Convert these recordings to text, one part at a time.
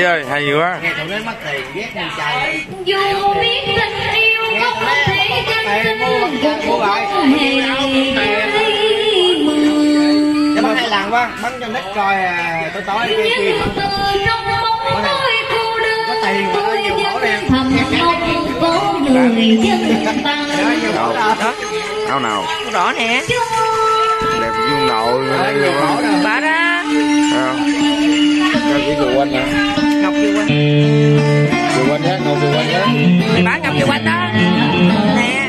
Chị ơi, hay gì quá. Nghe tụi nó mất tiền, ghét con trai. Dù biết tình yêu có thể gắn Mua lại. Cho bắn 2 lần quá, bắn cho nít coi tối kia kia. Có tiền mà nó nhiều khổ nè. Có người dân bằng Áo nào? Rõ nè. Đẹp dương nội. Bà đó. Cho chị Kiều Quanh hả? Ngọc Kiều Quanh. Kiều Quanh nhé, Ngọc Kiều Quanh nhé. Mày bán Ngọc Kiều Quanh đó. Nè.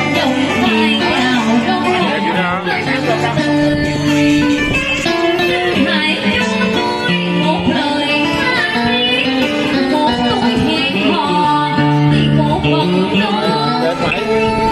Đẹp chứ đó. Đẹp phải.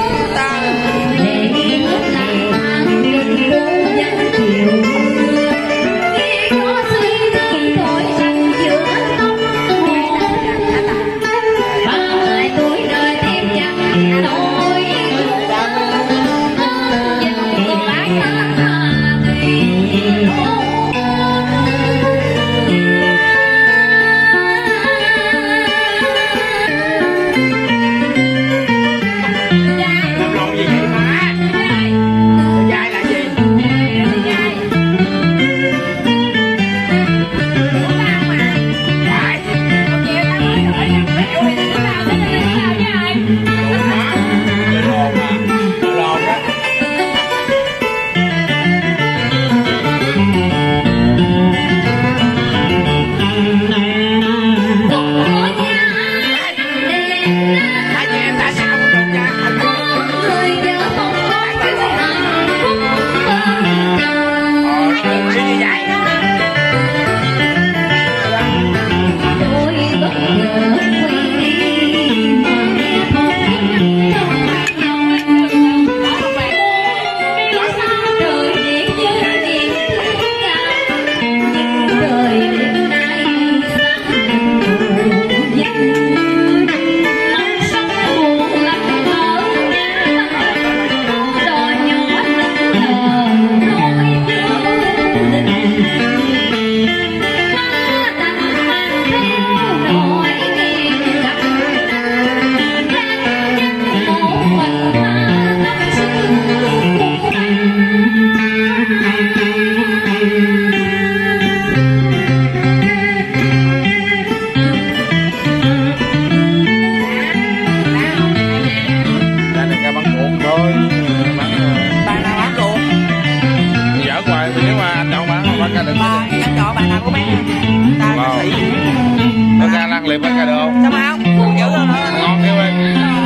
Liệp bánh cà được không? Sao mà không? Dữ luôn đó. Ngon theo em.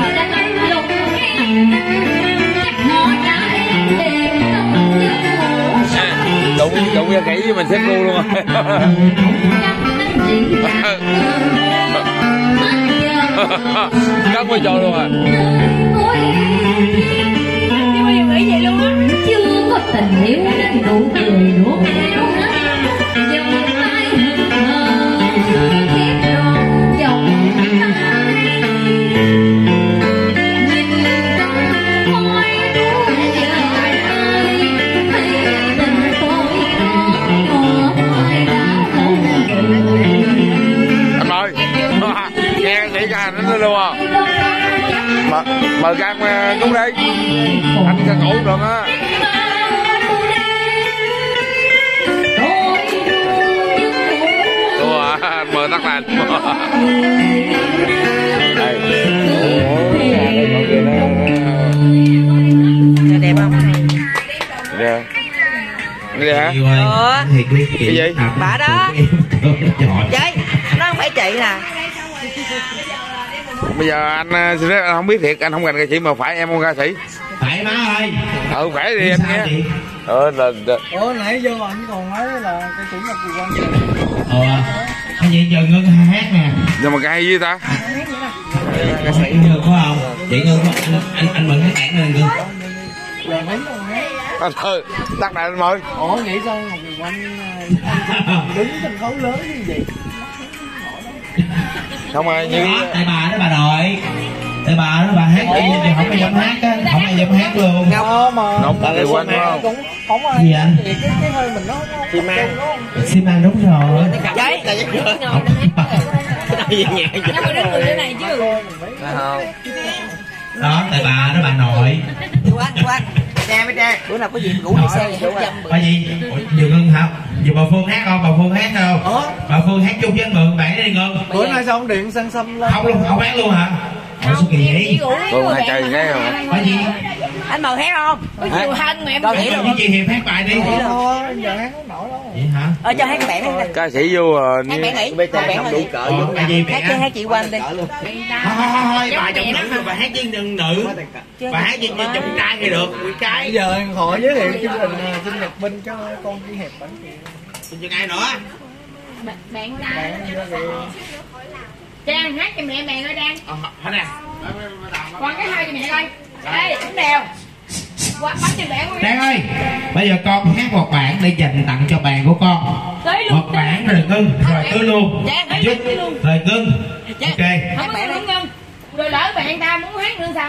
Đụng ra kỹ với mình xếp cu luôn rồi. Cắt qua trôi luôn à. Nhưng mà nghĩ vậy luôn á. Chưa có tình yêu nên nụ cười đuốc áo dòng tay khép tròn dòng tay nhìn trong môi đuốc giờ ơi thấy tình tôi đó ai đã không anh ơi nghe nghĩ ca nó luôn à. Mời ca cúng đi anh ca ngủ được á. Anh mời tắt đèn. Đẹp không? Đẹp. Cái gì hả? Cái gì? Bà đó. Vậy, nó không phải chị nè. Bây giờ anh xin phép anh không biết thiệt, anh không gành ca sĩ mà phải em không ca sĩ. Phải má ơi. Phải đi anh nghe. Ủa nãy vô anh còn nói là cái chủ nhật Kiều Quanh. Anh vậy giờ Ngân hát nè. Nhưng mà ca hay gì ta? Ca sĩ Ngân có không? Vậy Ngân anh mừng cái cản lên Ngân. Giờ mấy con hát. Thôi, tắt đèn anh mời. Ủa nghĩ sao Ngọc Kiều Quanh đứng sân khấu lớn như vậy? Không ai như tại bà đó bà nội. Tại bà đó bà hát tự nhiên thì không ai dám hát á, không ai dám hát luôn. Ngọc Kiều Quanh phải không? Cũng không ai. Gì anh? Cái hơi mình nó xi măng đúng rồi. Vậy. nhưng mà đến người thế này chứ không đó tại bà đó bà nội chú anh bữa nào có gì ngủ đi xe vậy bà gì vừa Ngân hả vừa bà Phương hát không bà Phương hát không bà Phương hát chung với anh Mượn bạn đi Ngân bữa nay xong điện xanh xăm lên không luôn không hát luôn hả sao kỳ vậy Phương hay chơi cái rồi bà gì anh Mờ hát không có nhiều hơn mà em con với chị Hiệp hát bài đi giờ hát không nổi đâu vậy hả cho hát bạn đi ca sĩ vô hát bạn nghỉ bạn nghỉ bà gì hát chị Quanh đi thôi bà giọng nữ rồi bà hát với nhân nữ bà hát với chồng trai thì được một cái giờ họ giới thiệu chương trình sinh nhật Minh cho con chị Hiệp bánh xin chừng ai nữa Bạn ra Trang hát cho mẹ ơi Trang hả nè con cái hai cho mẹ coi ê cũng đều qua bánh cho bạn Trang ơi bây giờ con hát một bản để dành tặng cho bạn của con một bản rồi Ngưng rồi cứ luôn rồi Ngưng ok không có ngưng rồi lỡ bạn ta muốn hát nữa sao